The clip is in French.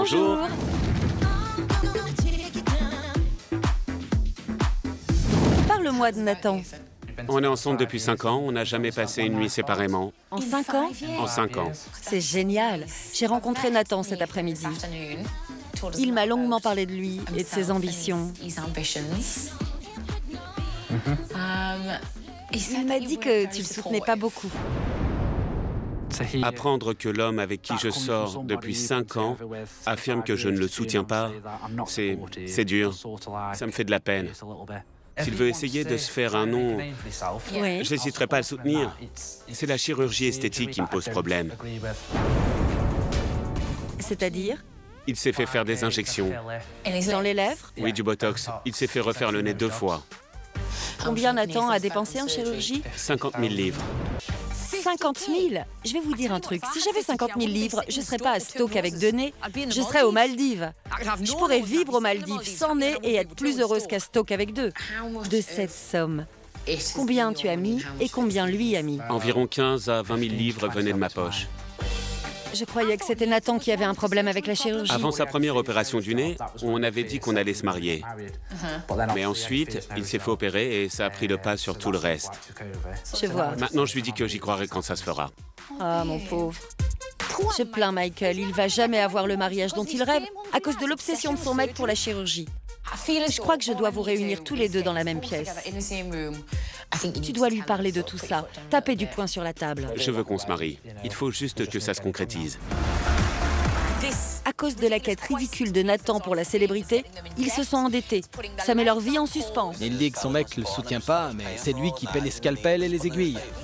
Bonjour. Parle-moi de Nathan. On est ensemble depuis 5 ans, on n'a jamais passé une nuit séparément. En 5 ans? En 5 ans. C'est génial. J'ai rencontré Nathan cet après-midi. Il m'a longuement parlé de lui et de ses ambitions. Il m'a dit que tu le soutenais pas beaucoup. Apprendre que l'homme avec qui je sors depuis 5 ans affirme que je ne le soutiens pas, c'est dur. Ça me fait de la peine. S'il veut essayer de se faire un nom, Oui. je n'hésiterai pas à le soutenir. C'est la chirurgie esthétique qui me pose problème. C'est-à-dire? Il s'est fait faire des injections. Dans les lèvres? Oui, du botox. Il s'est fait refaire le nez 2 fois. Combien Nathan a dépensé en chirurgie? 50 000 livres. 50 000? Je vais vous dire un truc. Si j'avais 50 000 livres, je ne serais pas à Stoke avec 2 nez. Je serais aux Maldives. Je pourrais vivre aux Maldives sans nez et être plus heureuse qu'à Stoke avec 2. De cette somme, combien tu as mis et combien lui a mis? Environ 15 à 20 000 livres venaient de ma poche. Je croyais que c'était Nathan qui avait un problème avec la chirurgie. Avant sa première opération du nez, on avait dit qu'on allait se marier. Mais ensuite, il s'est fait opérer et ça a pris le pas sur tout le reste. Je vois. Maintenant, je lui dis que j'y croirai quand ça se fera. Ah, mon pauvre. Je plains Michael. Il va jamais avoir le mariage dont il rêve à cause de l'obsession de son mec pour la chirurgie. Je crois que je dois vous réunir tous les deux dans la même pièce. Tu dois lui parler de tout ça, taper du poing sur la table. Je veux qu'on se marie. Il faut juste que ça se concrétise. À cause de la quête ridicule de Nathan pour la célébrité, ils se sont endettés. Ça met leur vie en suspens. Il dit que son mec le soutient pas, mais c'est lui qui paie les scalpels et les aiguilles.